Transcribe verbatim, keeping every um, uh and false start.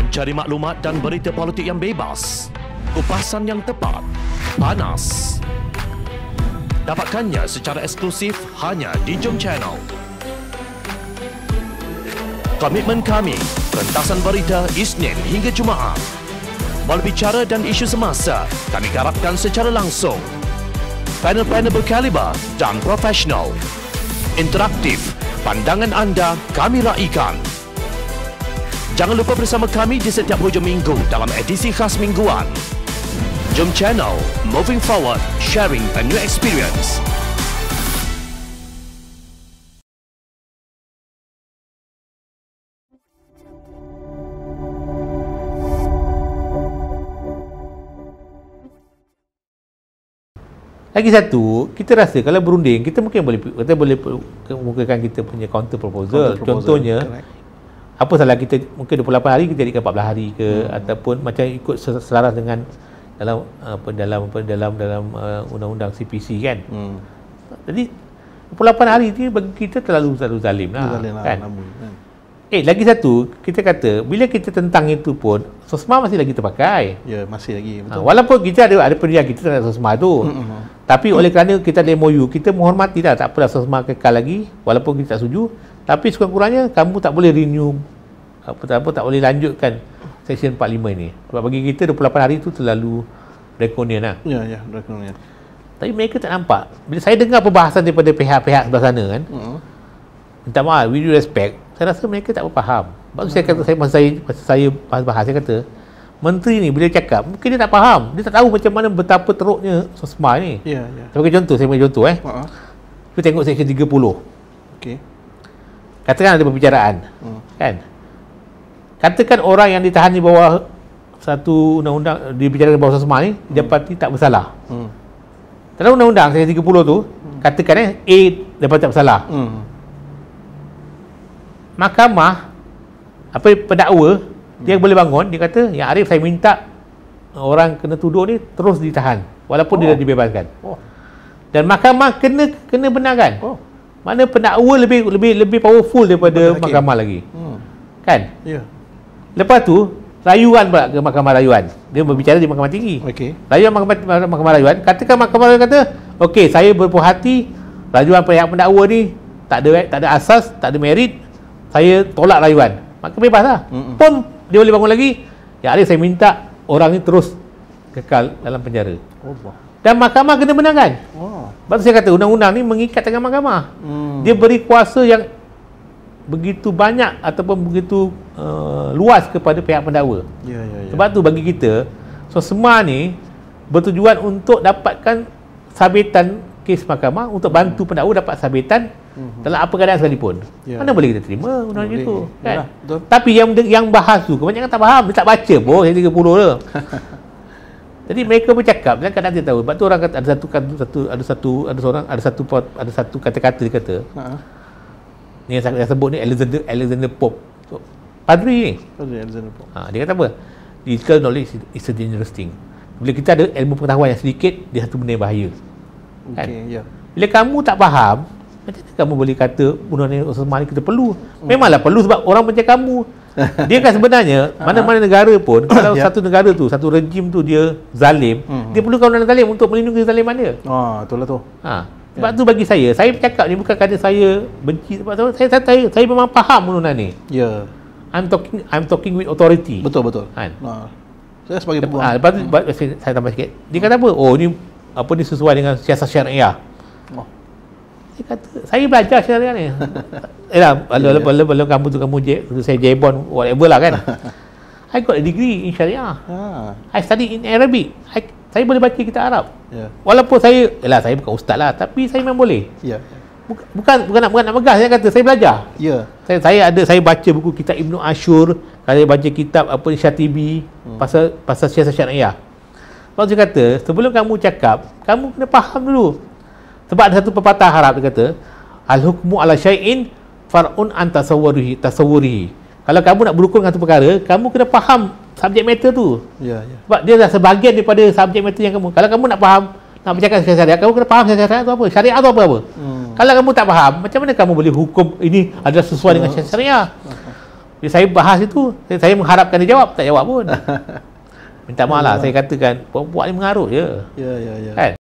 Cari maklumat dan berita politik yang bebas, kupasan yang tepat, panas. Dapatkannya secara eksklusif hanya di Jom Channel. Komitmen kami, pentasan berita Isnin hingga Jumaat. Berbicara dan isu semasa, kami garapkan secara langsung. Panel-panel berkaliber dan profesional. Interaktif, pandangan anda kami raikan. Jangan lupa bersama kami di setiap hujung minggu dalam edisi khas mingguan. Jom Channel, moving forward, sharing a new experience. Lagi satu, kita rasa kalau berunding, kita mungkin boleh kita boleh kemukakan kita punya counter proposal. Counter proposal. Contohnya, correct. Apa salah kita mungkin dua puluh lapan hari kita jadikan empat belas hari ke, hmm. ataupun macam ikut selaras dengan dalam apa dalam apa dalam dalam uh, undang-undang C P C kan. Hmm. Jadi dua puluh lapan hari ni bagi kita terlalu terlalu zalim lah, zalim lah kan. Namun, kan. Eh lagi satu, kita kata bila kita tentang itu pun SOSMA masih lagi terpakai. Ya, masih lagi, betul. Ha, walaupun kita ada ada pendirian kita terhadap SOSMA tu. Hmm. Tapi oleh kerana kita ada M O U, kita menghormati dah, tak apalah SOSMA kekal lagi walaupun kita tak setuju. Tapi sekurang-kurangnya kamu tak boleh renew apa tak apa tak boleh lanjutkan Seksyen empat puluh lima ini. Sebab bagi kita dua puluh lapan hari itu terlalu draconian lah. Ya, ya, draconian. Tapi mereka tak nampak. Bila saya dengar perbahasan daripada pihak-pihak sebelah sana kan, uh-huh. minta maaf, with due respect, saya rasa mereka tak faham. Sebab uh-huh. saya kata, saya, masa saya, masa saya bahas-bahas, saya kata, menteri ni bila cakap, mungkin dia tak faham. Dia tak tahu macam mana betapa teruknya SOSMA ni. Ya, ya. Sebagai contoh, saya bagi contoh eh. Uh-huh. Kita tengok Seksyen tiga puluh. Okey. Katakan ada perbicaraan. Uh-huh. Kan? Katakan orang yang ditahan di bawah satu undang-undang, dibicarakan di bawah SOSMA ni, hmm. dapati tak bersalah. Hmm. Dalam undang-undang Seksyen tiga puluh tu, hmm. katakan eh, A dapati tak bersalah. Hmm. Mahkamah, apa pendakwa, hmm. dia boleh bangun, dia kata, yang Arif saya minta orang kena tuduh ni terus ditahan, walaupun oh. dia dah dibebaskan. Oh. Dan mahkamah kena kena benarkan. Oh. Mana pendakwa lebih lebih lebih powerful daripada Betul, mahkamah okay. lagi. Hmm. Kan? Ya. Yeah. Lepas tu, rayuan pula ke mahkamah rayuan. Dia berbicara di mahkamah tinggi. Okey. Rayuan mahkamah, mahkamah rayuan, katakan mahkamah rayuan kata, okey, saya berpuas hati rayuan pihak pendakwa ni tak ada tak ada asas, tak ada merit, saya tolak rayuan. Maka bebaslah. Mm-mm. Pun dia boleh bangun lagi. Ya, Arif saya minta orang ni terus kekal dalam penjara. Allah. Dan mahkamah kena benarkan. Oh. Sebab tu saya kata undang-undang ni mengikat tangan mahkamah. Mm. Dia beri kuasa yang begitu banyak ataupun begitu uh, luas kepada pihak pendakwa. Ya, ya, ya. Sebab tu bagi kita, SOSMA ni bertujuan untuk dapatkan sabitan kes mahkamah untuk bantu pendakwa dapat sabitan uh-huh. dalam apa keadaan sekalipun. Ya. Mana boleh kita terima undang-undang itu, kan? Yalah, tapi yang yang bahas tu kebanyakan tak faham, dia tak baca pun Seksyen tiga puluh tu. Jadi mereka bercakap dan kadang dia tahu. Sebab tu orang kata ada satu satu ada satu ada seorang ada satu ada satu kata-kata dia kata. Ha. Ni yang saya sebut ni Alexander Alexander Pope. Padri ni. Padri Alexander Pope. Ha, dia kata apa? Digital knowledge is a dangerous thing. Bila kita ada ilmu pengetahuan yang sedikit, dia satu benda yang bahaya. Okey, kan? Ya. Bila kamu tak faham, macam mana kamu boleh kata undang-undang SOSMA ni kita perlu? Memanglah perlu sebab orang macam kamu. Dia kan sebenarnya mana-mana negara pun kalau yeah. satu negara tu, satu rejim tu dia zalim, hmm. dia perlukan undang-undang zalim untuk melindungi kezaliman dia. Ah, betul lah tu. Ha. Sebab ya. tu bagi saya, saya bercakap ni bukan kerana saya benci, sebab saya saya saya, saya memang faham undang-undang ni. Ya. I'm talking I'm talking with authority. Betul betul. Kan? Ha. Saya sebagai peguam. Ha, lepas tu hmm. saya, saya tambah sikit. Dia kata apa? Oh ni apa ni sesuai dengan siasat syariah. Oh. Dia kata, saya belajar syariah ni. Yalah, kalau kalau kalau kamu tu kamu je, saya jebon whatever lah kan. I got a degree in syariah. Ha. I study in Arabic. I, saya boleh baca kitab Arab. Yeah. Walaupun saya, yalah saya bukan ustaz lah, tapi saya memang boleh. Ya. Yeah. Bukan, bukan bukan nak bukan nak megah, saya kata saya belajar. Ya. Yeah. Saya saya ada saya baca buku kitab Ibnu Ashur, saya baca kitab apa Syatibi hmm. pasal pasal siasat syariah. Lepas tu saya kata, sebelum kamu cakap, kamu kena faham dulu. Sebab ada satu pepatah Arab dia kata, al-hukmu ala syai'in far'un an tasawwurihi tasawwurihi. Kalau kamu nak berhukum dengan satu perkara, kamu kena faham subjek matter tu. Ya, ya. Sebab dia dah sebahagian daripada subjek matter yang kamu. Kalau kamu nak faham, nak bercakap syariat, kamu kena faham syariat tu apa? Syariat tu apa-apa. Hmm. Kalau kamu tak faham, macam mana kamu boleh hukum ini adalah sesuai dengan syariat? Bila saya bahas itu, saya, saya mengharapkan dia jawab, tak jawab pun. Minta maaf lah, saya katakan, buat ni mengarut je. Ya, ya, ya. Kan?